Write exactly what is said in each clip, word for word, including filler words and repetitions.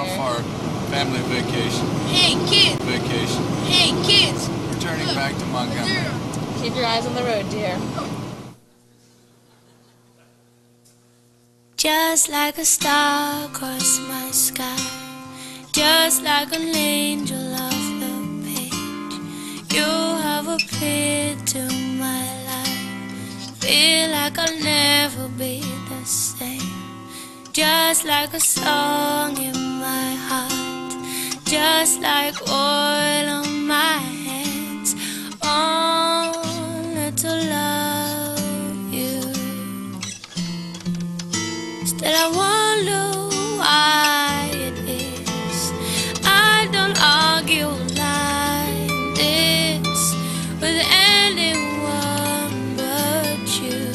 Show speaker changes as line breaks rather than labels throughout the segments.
off our family vacation.
Hey, kids.
Vacation.
Hey, kids.
Returning
Look,
back to Montgomery.
Keep your eyes on the road, dear.
Just like a star across my sky, just like an angel off the page, you have appeared to my life. Feel like I'll never be the same. Just like a song in my heart, just like oil on my hands, only to love you. Still I wonder why it is I don't argue like this with anyone but you.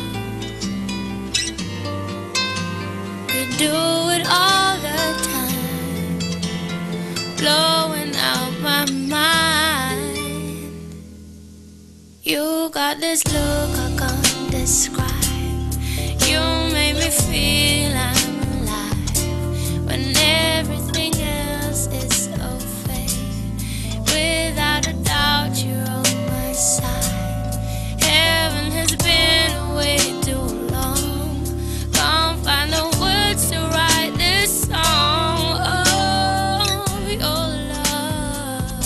We do it all the time, blowing out my mind. You got this look I can't describe. You make me feel I'm alive when everything else is so fake. Without a doubt, you're on my side. Heaven has been way too long. Can't find the words to write this song of your love.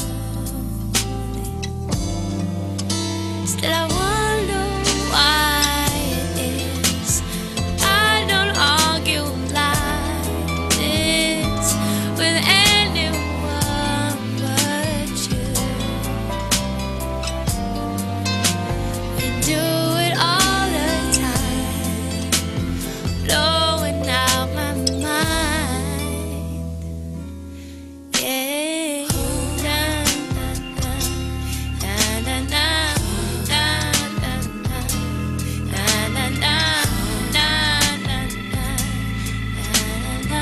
Still I wonder why it is I don't argue like this with anyone but you. We do it all the time, blowing out my mind. Yeah. Dun, dun, dun, dun, dun, dun, dun, dun, dun, dun, dun, dun, dun,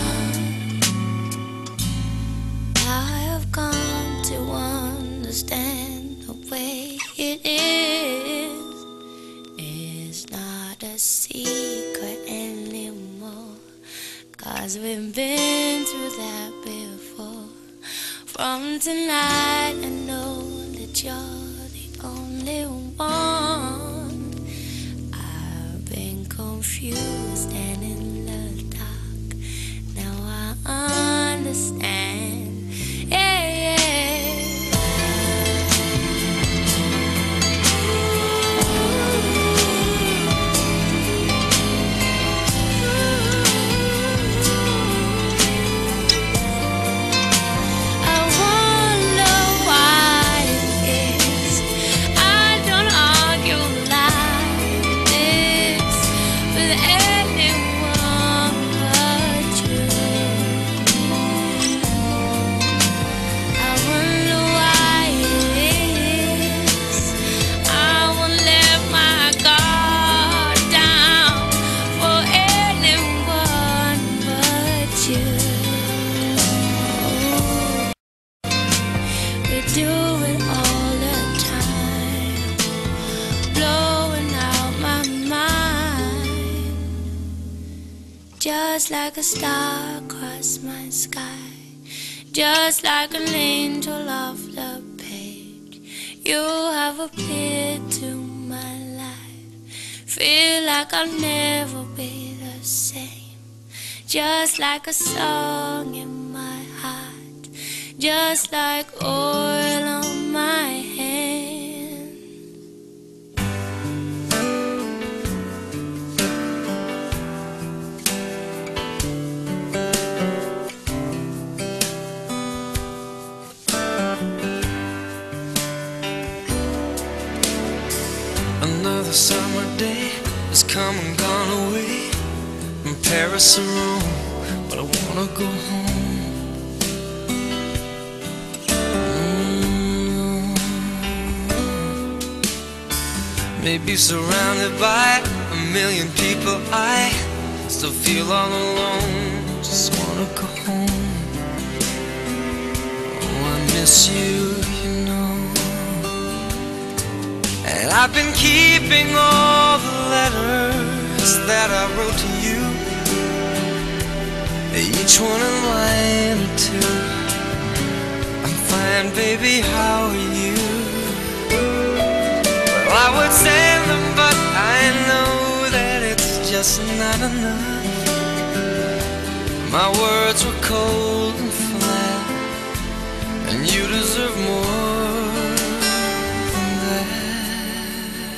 dun. I have come to understand the way it is. It's not a secret anymore, 'cause we've been through that before. From tonight I know that you're the only one. I've been confused and in the dark. Now I understand. Yeah, yeah. I wonder why it is I don't argue like this with anyone but you. I wonder why it is I won't let my guard down for anyone but you. We do it all the time, blowing out my mind. Just like a star across my sky, just like an angel off the page, you have appeared to my life. Feel like I'll never be the same. Just like a song in my heart, just like oil on my hand.
Another summer day has come and gone away from Paris or Rome, but I wanna go home. Mm. Maybe surrounded by a million people, I still feel all alone. Just wanna go home. Oh, I miss you, you know. And I've been keeping all the letters that I wrote to you. each one a line or two. I'm fine, baby, how are you? Well, I would send them, but I know that it's just not enough. My words were cold and flat, and you deserve more than that.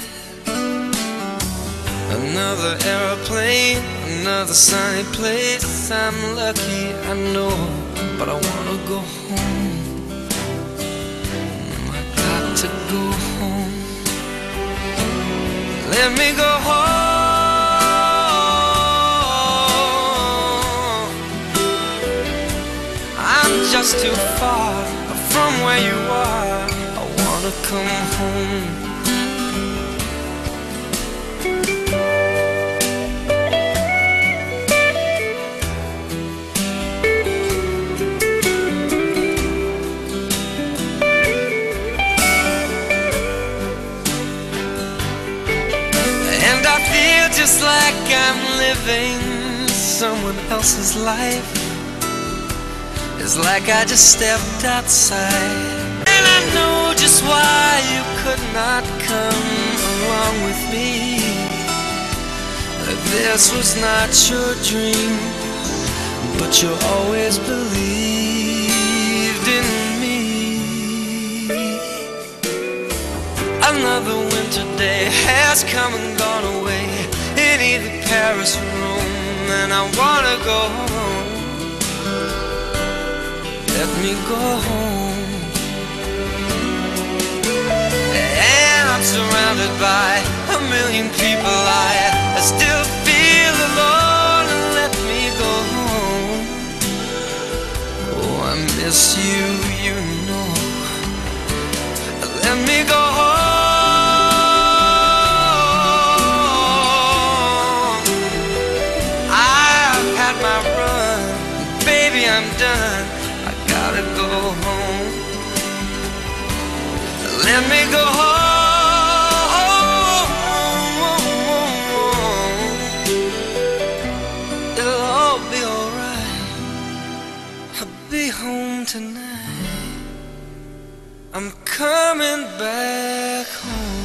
Another airplane, another sunny place. I'm lucky, I know, but I wanna go home. I got to go home. Let me go home. I'm just too far from where you are. I wanna come home. Just like I'm living someone else's life. It's like I just stepped outside, and I know just why you could not come along with me. This was not your dream, but you always believed in me. Another winter day has come and gone away in either Paris or Rome, and I wanna go home. Let me go home. And I'm surrounded by a million people. I, I still feel alone. Let me go home. Oh, I miss you, you know. Let me go home. I'm done, I gotta go home. Let me go home. It'll all be alright. I'll be home tonight. I'm coming back home.